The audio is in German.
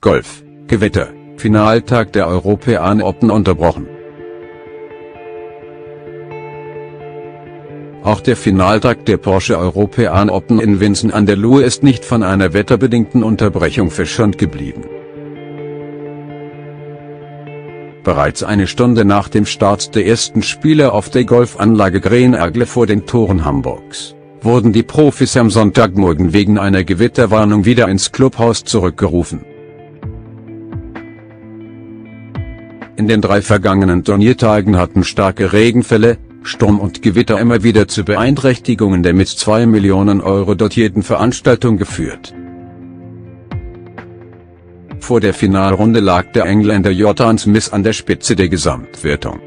Golf, Gewitter, Finaltag der European Open unterbrochen. Auch der Finaltag der Porsche European Open in Vincennes an der Loire ist nicht von einer wetterbedingten Unterbrechung verschont geblieben. Bereits eine Stunde nach dem Start der ersten Spiele auf der Golfanlage Green-Ergle vor den Toren Hamburgs, wurden die Profis am Sonntagmorgen wegen einer Gewitterwarnung wieder ins Clubhaus zurückgerufen. In den 3 vergangenen Turniertagen hatten starke Regenfälle, Sturm und Gewitter immer wieder zu Beeinträchtigungen der mit 2 Millionen Euro dotierten Veranstaltung geführt. Vor der Finalrunde lag der Engländer Jordan Smith an der Spitze der Gesamtwertung.